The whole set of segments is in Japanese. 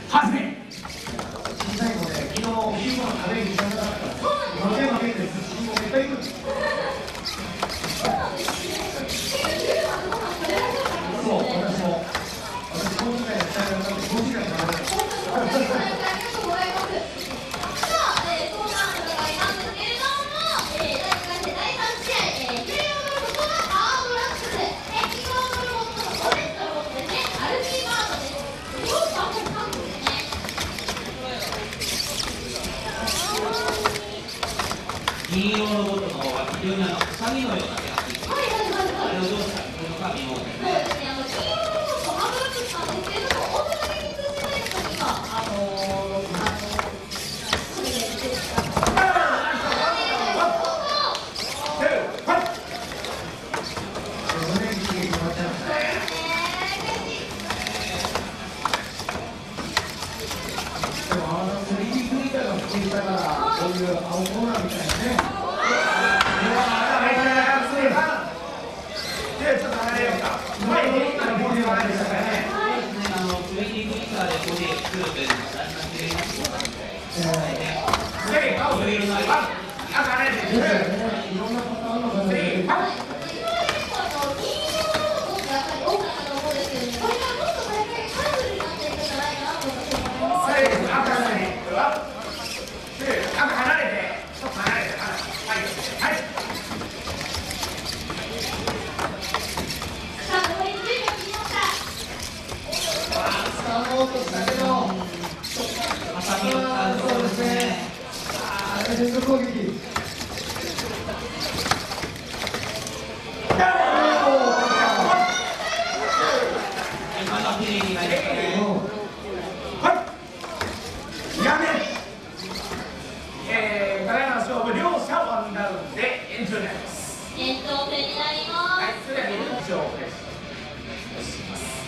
はじめ。小さいので、昨日お昼ご飯食べる時間がなかったら、負け負けって寿司もめっちゃ行くんです。そう、私も。私、この時間やったら、5時間食べた。 銀色のボトルの方が非常に紙のような手書き。あれをどうしたらこの紙もですね。 金曜ロボットハードラックスなんですけれども、大人に通じない人にはそれで出てきた。 だからこういう青コーナーみたいなね。で、ちょっと離れようか。前にボディはないでしたからね。 3D プリンターでボディを作るというのは大事な知り合いますので。 で、顔を入れるのは、離れて。いろんなパターンの方で。連続攻撃。やめ。ただいまの勝負、両者ワンダウンで延長になります。 延長戦になります。 はい、それでは延長です。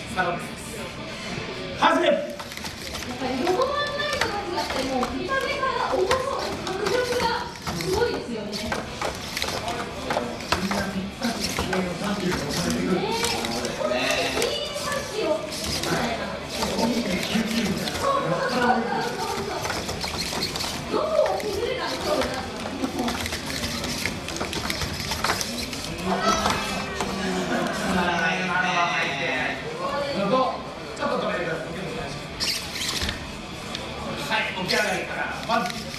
サロンです。始め。 やっぱりロボマンナイトのやってもう見た目から重そうな迫力がすごいですよね。 みんなぴったり試合を3キロ押されてくる。 本当に3キロみたいな。 2.9キロみたいな。 どこを崩れたの勝負になってます。 ちょっと止めてください。はい、起き上がりからまず